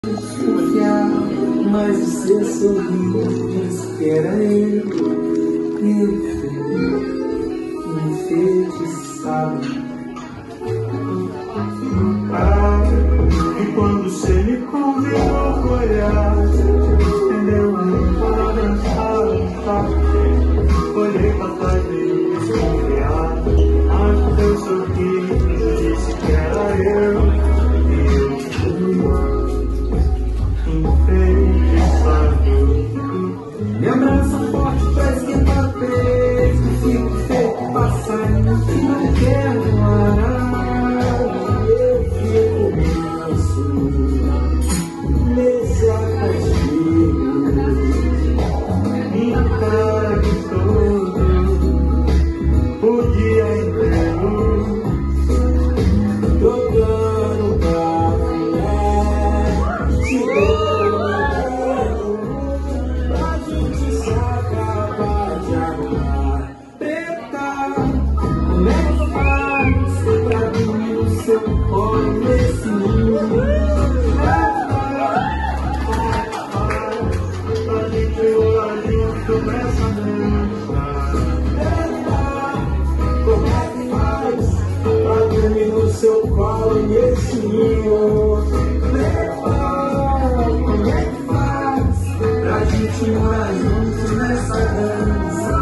Desconfiar, mas você sorriu, disse que era eu. Enfeitiçado. E quando você me convidou pro olhar, entendeu? Para dançar, olhei pra trás meio desconfiado, mas o teu sorriso disse que era eu. E eu fui enfeitiçado. Me abraça forte pra esquentar o peito, fico feito passarinho que não quero parar. Eu fico manso nesse acastigo, Minha cara de todo o dia inteiro, jogando pra mulher, te dou pra gente se acabar de arrumar. Preta, como é que faz pra dormir no seu colo nesse ninho? pra gente rolar junto nessa dança. Como é que faz pra dormir no seu colo nesse ninho? Como é que faz pra gente morar juntos nessa dança?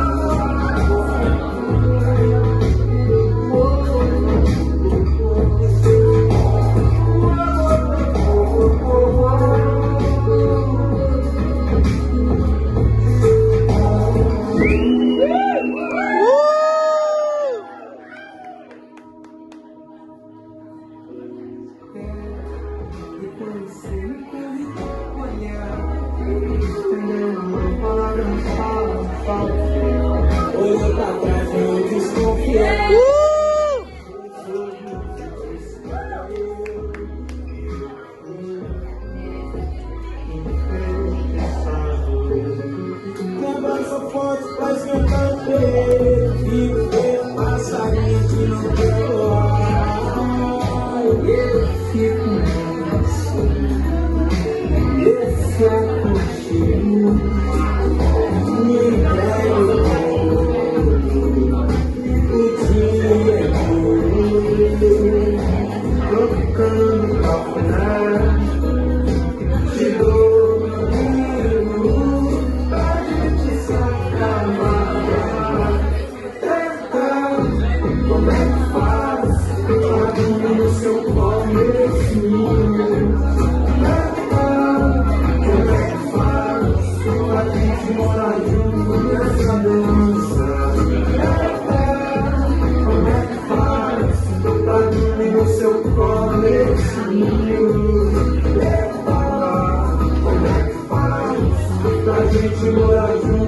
E quando você me convidou a olhar, Entendeu? Para dançar, olhei pra trás meio desconfiado. Me abraça forte pra esquentar o peito, fico feio passarinho que não quero voar. Eu fico manso nesse aconchego, me entrego o dia todo, trocando café, te dou meu livro pra gente se acabar. Como é que faz pra dormir no seu colo nesse ninho? Como é que faz pra gente morar junto nessa dança? Como é que faz pra dormir no seu colo nesse ninho? Como é que faz pra gente morar junto?